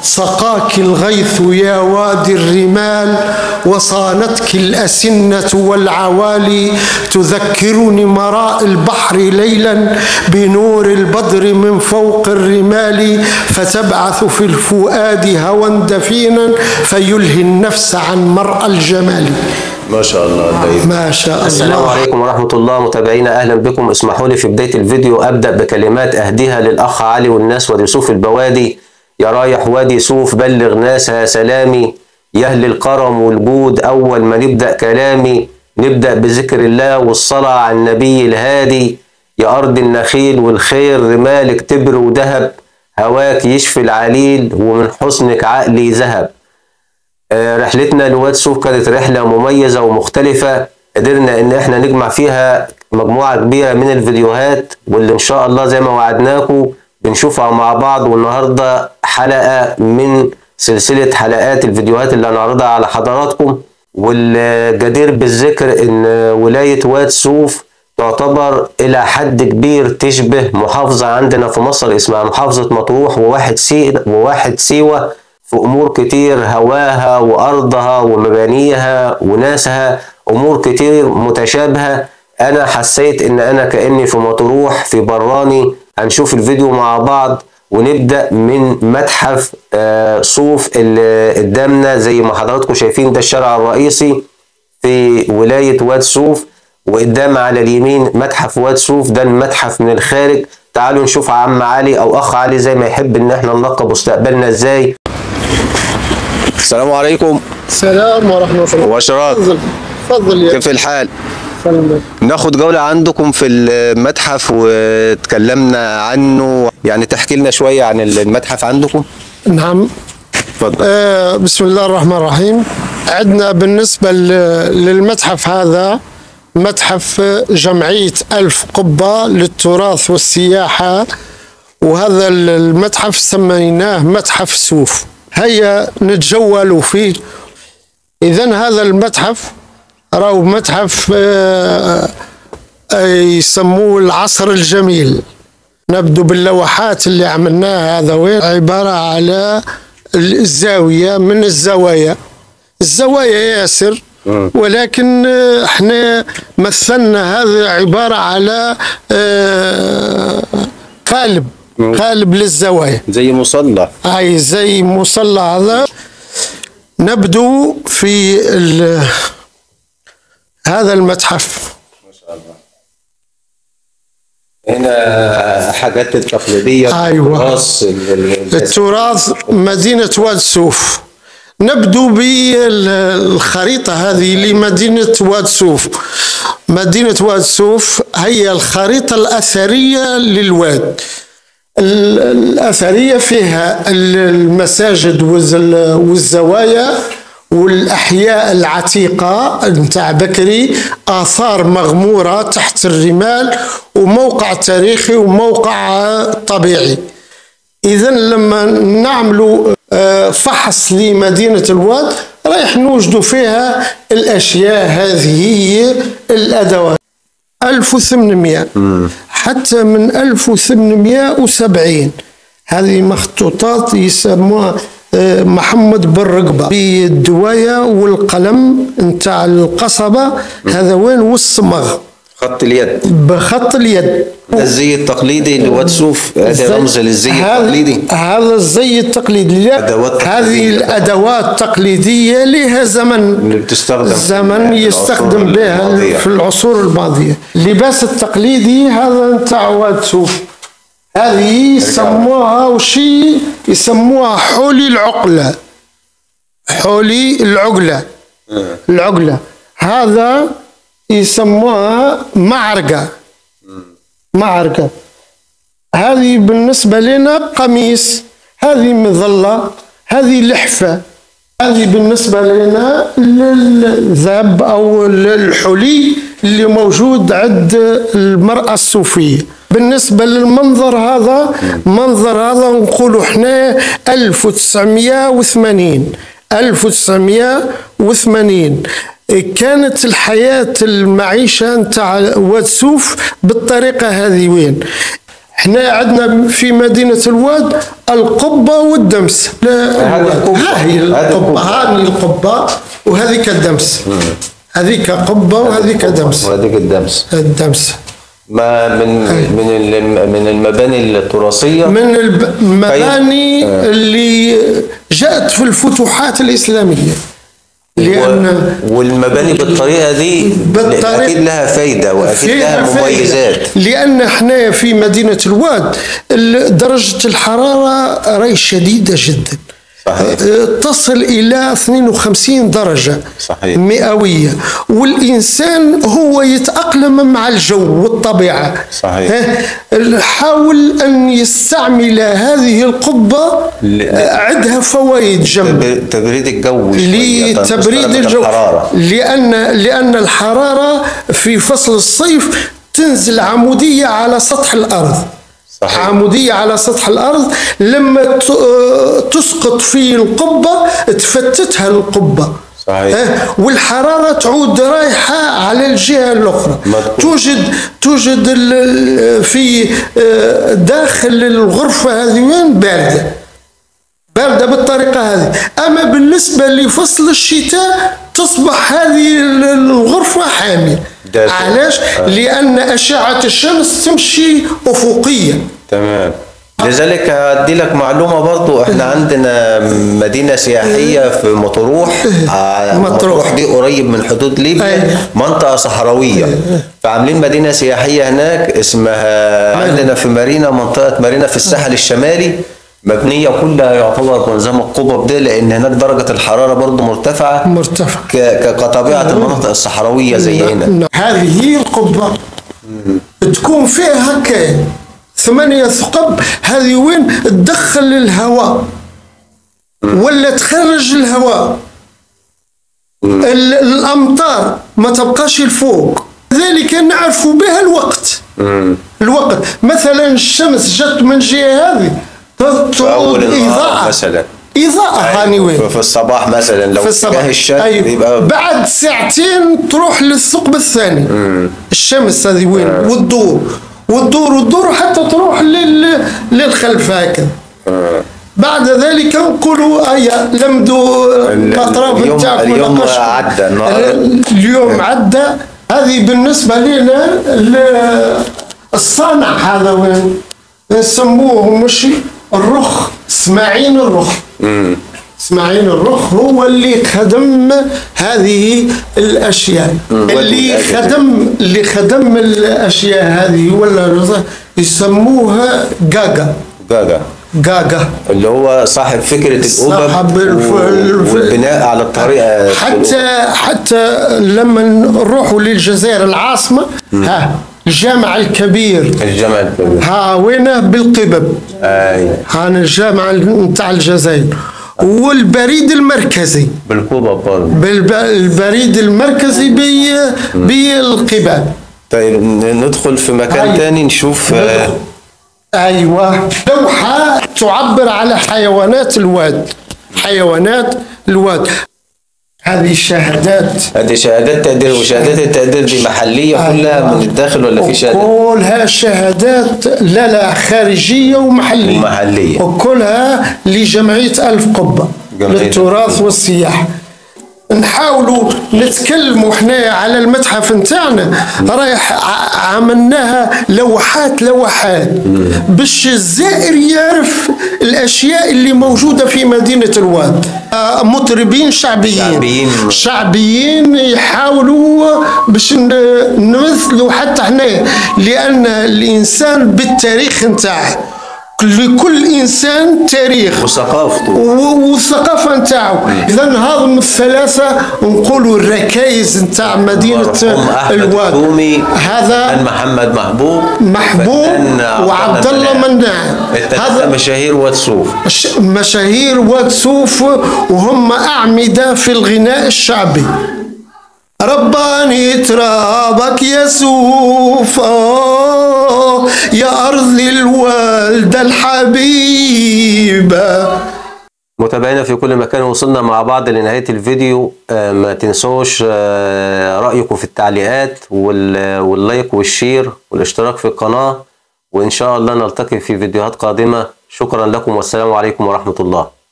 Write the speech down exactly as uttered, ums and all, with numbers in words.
سقاك الغيث يا وادي الرمال، وصانتك الأسنة والعوالي، تذكرني مراء البحر ليلا بنور البدر من فوق الرمال، فتبعث في الفؤاد هوى دفينا فيلهي النفس عن مرأى الجمال. ما شاء الله. طيب. ما شاء الله. السلام عليكم ورحمة الله متابعينا، أهلا بكم. اسمحوا لي في بداية الفيديو أبدأ بكلمات أهديها للأخ علي والناس وادي سوف البوادي. يا رايح وادي سوف بلغ ناسها سلامي، يا أهل الكرم والجود أول ما نبدأ كلامي، نبدأ بذكر الله والصلاة على النبي الهادي. يا أرض النخيل والخير رمالك تبر وذهب، هواك يشفي العليل ومن حسنك عقلي ذهب. رحلتنا لوادي سوف كانت رحلة مميزة ومختلفة، قدرنا ان احنا نجمع فيها مجموعة كبيرة من الفيديوهات، واللي ان شاء الله زي ما وعدناكم بنشوفها مع بعض. والنهاردة حلقة من سلسلة حلقات الفيديوهات اللي هنعرضها على حضراتكم. والجدير بالذكر ان ولاية وادي سوف تعتبر الى حد كبير تشبه محافظة عندنا في مصر اسمها محافظة مطروح وواحد سي وواحد سيوة في أمور كتير، هواها وأرضها ومبانيها وناسها، أمور كتير متشابهة. أنا حسيت إن أنا كأني في مطروح في براني. هنشوف الفيديو مع بعض ونبدأ من متحف صوف اللي قدامنا. زي ما حضراتكم شايفين ده الشارع الرئيسي في ولاية وادي سوف، وقدام على اليمين متحف وادي سوف، ده المتحف من الخارج. تعالوا نشوف عم علي أو أخ علي زي ما يحب إن احنا نلقب مستقبلنا إزاي. السلام عليكم. السلام ورحمة الله وبركاته. تفضل تفضل يا كيف الحال؟ سلام. ناخد جولة عندكم في المتحف وتكلمنا عنه، يعني تحكي لنا شوية عن المتحف عندكم. نعم تفضل. آه بسم الله الرحمن الرحيم. عندنا بالنسبة للمتحف هذا متحف جمعية ألف قبة للتراث والسياحة، وهذا المتحف سميناه متحف سوف. هيا نتجول فيه. إذن هذا المتحف راهو متحف آه آه يسموه العصر الجميل. نبدو باللوحات اللي عملناها. هذا وين عبارة على الزاوية من الزوايا، الزوايا ياسر، ولكن احنا مثلنا هذا عبارة على آه قالب قالب للزوايا، زي مصلى. اي زي مصلى. هذا نبدو في هذا المتحف. ما شاء الله. هنا حاجات التقليدية. ايوه التراث مدينة وادي سوف. نبدو بالخريطة هذه لمدينة وادي سوف. مدينة وادي سوف هي الخريطة الأثرية للواد. الأثرية فيها المساجد والزوايا والأحياء العتيقة نتاع بكري، آثار مغمورة تحت الرمال، وموقع تاريخي وموقع طبيعي. إذن لما نعملوا فحص لمدينة الواد رايح نوجدوا فيها الأشياء هذه. هي الأدوات ألف وثمانمائة حتى من ألف وثمانمائة وسبعين. هذه مخطوطات يسموها محمد بن رقبة بالدواية والقلم نتاع القصبة. هذا وين والصمغ خط اليد، بخط اليد. الزي التقليدي لوادي سوف. هذا رمز للزي التقليدي. هذا الزي التقليدي. هذه الأدوات التقليدية لها زمن بتستخدم زمن يستخدم بها في العصور الماضية. اللباس التقليدي هذا نتاع وادي سوف. هذه يسموها وشي يسموها حولي العقلة. حولي العقلة العقلة هذا يسموها معرقة. معرقة هذه بالنسبة لنا قميص. هذه مظلة، هذه لحفة. هذه بالنسبة لنا الذهب أو الحلي اللي موجود عند المرأة الصوفية. بالنسبة للمنظر هذا، منظر هذا نقولوا احنا ألف وتسعمائة وثمانين ألف وتسعمائة وثمانين كانت الحياة المعيشة نتاع وادي سوف بالطريقة هذه. وين احنا عندنا في مدينة الواد القبة والدمس. لا ها هي القبة، هذه القبة وهذيك الدمس. هذيك قبة وهذيك دمس. وهذيك الدمس. الدمس. ما من من من المباني التراثية، من المباني اللي جاءت في الفتوحات الإسلامية. لأن والمباني بالطريقة دي بالطريقة أكيد لها فايدة وأكيد لها مميزات. لأن احنا في مدينة الواد درجة الحرارة راهي شديدة جدا. صحيح. تصل إلى اثنين وخمسين درجة. صحيح. مئوية، والإنسان هو يتأقلم مع الجو والطبيعة. صحيح. حاول أن يستعمل هذه القبة، عندها فوائد جنب تبريد الجو، لتبريد الجو، لأن لأن الحرارة في فصل الصيف تنزل عمودية على سطح الأرض. صحيح. عمودية على سطح الأرض، لما تسقط في القبة تفتتها القبة. صحيح. والحرارة تعود رايحة على الجهة الأخرى. توجد توجد في داخل الغرفة هذه وين باردة باردة بالطريقة هذه. أما بالنسبة لفصل الشتاء تصبح هذه الغرفة حامية. علاش؟ آه. لأن أشعة الشمس تمشي أفقية. تمام. لذلك هدي لك معلومة برضو، احنا عندنا مدينة سياحية في مطروح. مطروح دي قريب من حدود ليبيا، منطقة صحراوية، فعاملين مدينة سياحية هناك اسمها عندنا في مارينا، منطقة مارينا في الساحل الشمالي، مبنية كلها يعتبر بنظام القبب ده، لأن هناك درجة الحرارة برضو مرتفعة مرتفعة كطبيعة المناطق الصحراوية زي هنا. هذه هي القبة تكون فيها هكا ثمانية ثقب. هذه وين تدخل الهواء ولا تخرج الهواء، الأمطار ما تبقاش الفوق، ذلك نعرف بها الوقت. الوقت مثلا الشمس جت من جهة هذه تعود إضاءة مثلا، إضاءة هاني وين في الصباح مثلا، لو في اتجاه الشرق. أيوة. يبقى بعد ساعتين تروح للثقب الثاني. مم. الشمس هذه وين آه. والدور والدور والدور حتى تروح لل... للخلف هكذا. آه. بعد ذلك نقولوا أيا لمدوا الأطراف نتاعكم. اليوم عدى اليوم عدى. هذه بالنسبة لنا الصانع هذا وين نسموه مش الرخ، اسماعيل الرخ. امم اسماعيل الرخ هو اللي خدم هذه الاشياء. اللي خدم اللي خدم الاشياء هذه ولا يسموها جاجا. جاجا جاجا اللي هو صاحب فكرة الأوبب والبناء على الطريقة. حتى حتى لما نروحوا للجزائر العاصمة، ها الجامع الكبير. الجامع الكبير ها وينه بالقبب. اي هان الجامع نتاع الجزائر. والبريد المركزي بالقبب برضه. بالبريد المركزي بي بالقباب. طيب ندخل في مكان أيوة. تاني نشوف. ندخل. ايوه لوحة تعبر على حيوانات الواد. حيوانات الواد. هذه الشهادات هذه شهادات تقدير، وشهادات التقدير دي محلية كلها. أيوة. من الداخل ولا في شهادات؟ كلها شهادات لا لا خارجية ومحلية. ومحلية. وكلها لجمعية ألف قبة للتراث والسياحة. نحاولوا نتكلموا احنا على المتحف نتاعنا، رايح عملناها لوحات لوحات باش الزائر يعرف الاشياء اللي موجوده في مدينه الواد. مطربين شعبيين شعبيين, شعبيين يحاولوا باش نمثلوا حتى احنا، لان الانسان بالتاريخ نتاعه، لكل انسان تاريخ وثقافته والثقافه نتاعو. اذا هذم الثلاثه نقولوا الركائز نتاع مدينه الواد. هذا محمد محبوب محبوب وعبد الله مناع. هذا مشاهير واد سوف. مشاهير واد سوف وهم اعمده في الغناء الشعبي. رباني ترابك يا سوف يا أرض الوالدة الحبيبة. متابعينا في كل مكان، وصلنا مع بعض لنهاية الفيديو. ما تنسوش رأيكم في التعليقات واللايك والشير والاشتراك في القناة، وإن شاء الله نلتقي في فيديوهات قادمة. شكرا لكم والسلام عليكم ورحمة الله.